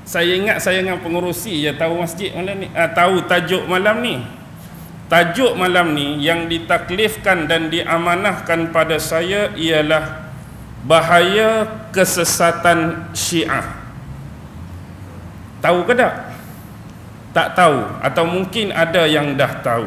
Saya ingat saya dengan pengurusi tahu masjid malam ni, tahu tajuk malam ni. Tajuk malam ni yang ditaklifkan dan diamanahkan pada saya ialah bahaya kesesatan Syiah. Tahu ke tak? Tak tahu, atau mungkin ada yang dah tahu.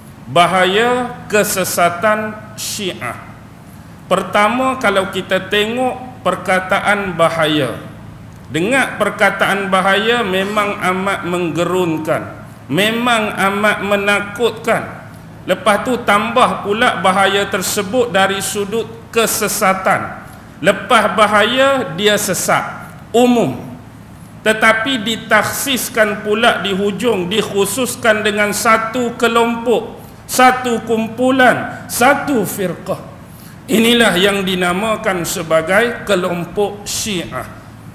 Bahaya kesesatan Syiah. Pertama, kalau kita tengok perkataan bahaya, dengar perkataan bahaya memang amat menggerunkan, memang amat menakutkan. Lepas tu tambah pula bahaya tersebut dari sudut kesesatan. Lepas bahaya, dia sesat umum, tetapi ditaksiskan pula di hujung, dikhususkan dengan satu kelompok, satu kumpulan, satu firqah. Inilah yang dinamakan sebagai kelompok Syiah.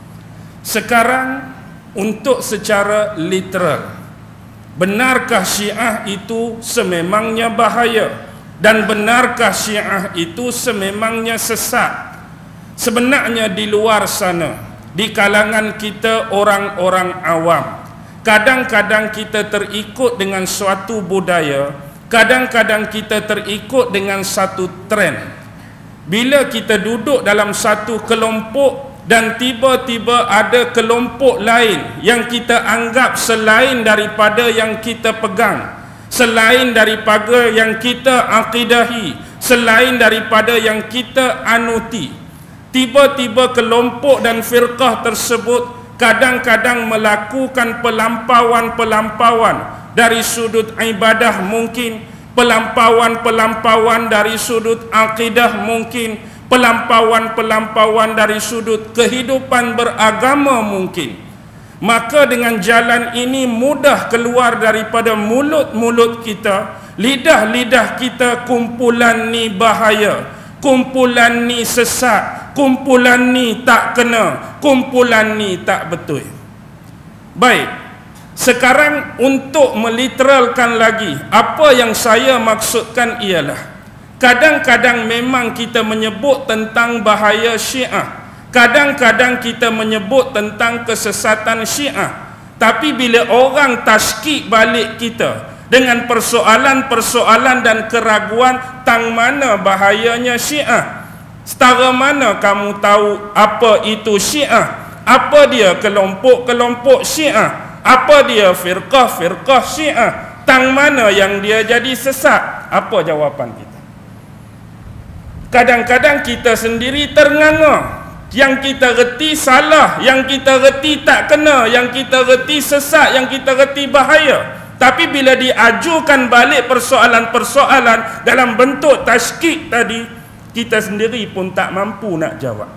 Sekarang, untuk secara literal, benarkah Syiah itu sememangnya bahaya? Dan benarkah Syiah itu sememangnya sesat? Sebenarnya di luar sana, di kalangan kita orang-orang awam, kadang-kadang kita terikut dengan suatu budaya, kadang-kadang kita terikut dengan satu trend. Bila kita duduk dalam satu kelompok dan tiba-tiba ada kelompok lain yang kita anggap selain daripada yang kita pegang, selain daripada yang kita akidahi, selain daripada yang kita anuti, tiba-tiba kelompok dan firqah tersebut kadang-kadang melakukan pelampauan-pelampauan dari sudut ibadah mungkin, pelampauan-pelampauan dari sudut akidah mungkin, pelampauan-pelampauan dari sudut kehidupan beragama mungkin. Maka dengan jalan ini mudah keluar daripada mulut-mulut kita, lidah-lidah kita, kumpulan ni bahaya, kumpulan ni sesat, kumpulan ni tak kena, kumpulan ni tak betul. Baik, sekarang untuk meliteralkan lagi, apa yang saya maksudkan ialah, kadang-kadang memang kita menyebut tentang bahaya Syiah, kadang-kadang kita menyebut tentang kesesatan Syiah, tapi bila orang taskik balik kita dengan persoalan-persoalan dan keraguan, tang mana bahayanya Syiah? Setara mana kamu tahu apa itu Syiah? Apa dia kelompok-kelompok Syiah? Apa dia firqah-firqah Syiah? Tang mana yang dia jadi sesat? Apa jawapan kita? Kadang-kadang kita sendiri ternganga. Yang kita reti salah, yang kita reti tak kena, yang kita reti sesat, yang kita reti bahaya. Tapi bila diajukan balik persoalan-persoalan dalam bentuk tashkik tadi, kita sendiri pun tak mampu nak jawab.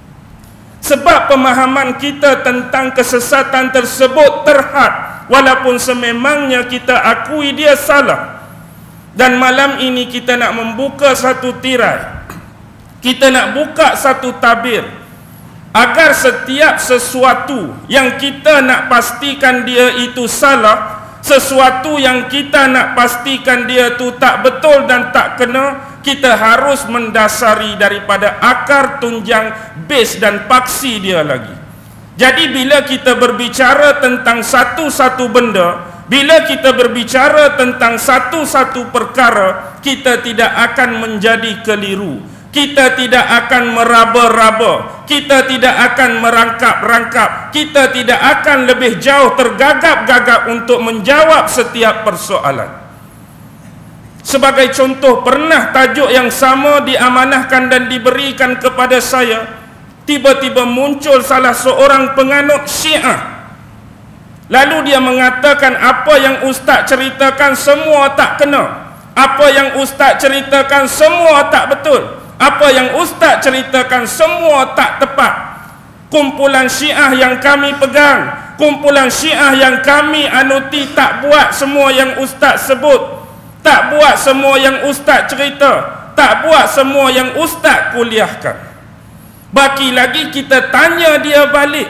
Sebab pemahaman kita tentang kesesatan tersebut terhad, walaupun sememangnya kita akui dia salah. Dan malam ini kita nak membuka satu tirai, kita nak buka satu tabir, agar setiap sesuatu yang kita nak pastikan dia itu salah, sesuatu yang kita nak pastikan dia tu tak betul dan tak kena, kita harus mendasari daripada akar tunjang, base dan paksi dia lagi. Jadi bila kita berbicara tentang satu-satu benda, bila kita berbicara tentang satu-satu perkara, kita tidak akan menjadi keliru, kita tidak akan meraba-raba, kita tidak akan merangkap-rangkap, kita tidak akan lebih jauh tergagap-gagap untuk menjawab setiap persoalan. Sebagai contoh, pernah tajuk yang sama diamanahkan dan diberikan kepada saya. Tiba-tiba muncul salah seorang penganut Syiah. Lalu dia mengatakan, apa yang ustaz ceritakan semua tak kena, apa yang ustaz ceritakan semua tak betul, apa yang ustaz ceritakan semua tak tepat. Kumpulan Syiah yang kami pegang, kumpulan Syiah yang kami anuti tak buat semua yang ustaz sebut, tak buat semua yang ustaz cerita, tak buat semua yang ustaz kuliahkan. Baki lagi kita tanya dia balik.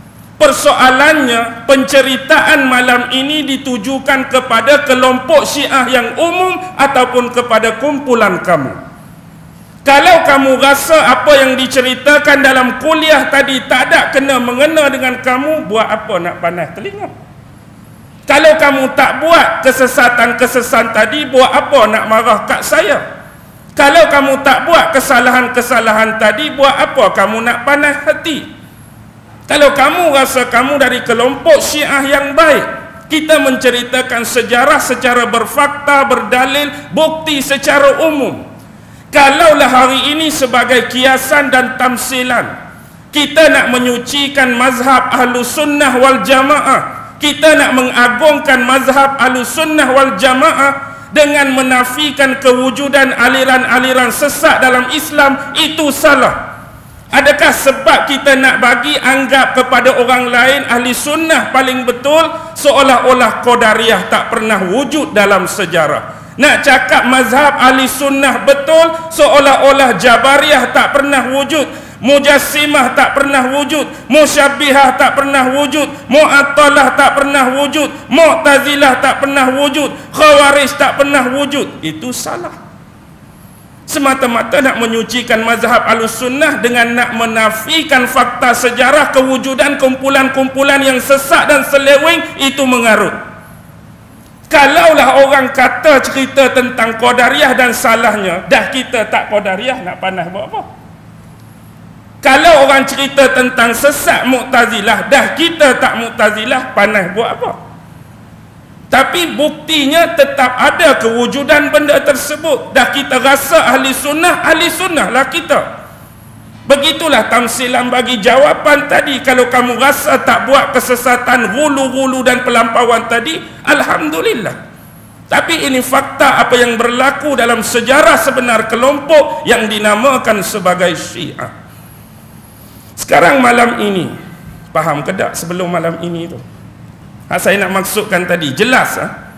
Persoalannya, penceritaan malam ini ditujukan kepada kelompok Syiah yang umum ataupun kepada kumpulan kamu. Kalau kamu rasa apa yang diceritakan dalam kuliah tadi tak ada kena-mengena dengan kamu, buat apa nak panas telinga? Kalau kamu tak buat kesesatan-kesesatan tadi, buat apa nak marah kat saya? Kalau kamu tak buat kesalahan-kesalahan tadi, buat apa kamu nak panas hati? Kalau kamu rasa kamu dari kelompok Syiah yang baik, kita menceritakan sejarah secara berfakta, berdalil, bukti secara umum. Kalaulah hari ini sebagai kiasan dan tamsilan, kita nak menyucikan mazhab Ahlus Sunnah wal Jamaah, kita nak mengagungkan mazhab Ahlus Sunnah wal Jamaah dengan menafikan kewujudan aliran-aliran sesat dalam Islam, itu salah. Adakah sebab kita nak bagi anggap kepada orang lain ahli sunnah paling betul, seolah-olah Qadariyah tak pernah wujud dalam sejarah? Nak cakap mazhab ahli sunnah betul, seolah-olah Jabariyah tak pernah wujud, Mujassimah tak pernah wujud, Musyabbihah tak pernah wujud, Mu'attalah tak pernah wujud, Mu'tazilah tak pernah wujud, Khawarij tak pernah wujud. Itu salah. Semata-mata nak menyucikan mazhab Ahlussunnah dengan nak menafikan fakta sejarah kewujudan kumpulan-kumpulan yang sesat dan seleweng, itu mengarut. Kalaulah orang kata cerita tentang Qadariyah dan salahnya, dah kita tak Qadariyah, nak panas buat apa? Kalau orang cerita tentang sesat Mu'tazilah, dah kita tak Mu'tazilah, panas buat apa? Tapi buktinya tetap ada kewujudan benda tersebut. Dah kita rasa ahli sunnah lah kita. Begitulah tamsilan bagi jawapan tadi. Kalau kamu rasa tak buat kesesatan, gulu-gulu dan pelampauan tadi, alhamdulillah. Tapi ini fakta apa yang berlaku dalam sejarah sebenar kelompok yang dinamakan sebagai Syiah. Sekarang malam ini, faham ke tak sebelum malam ini tu? Saya nak maksudkan tadi, jelas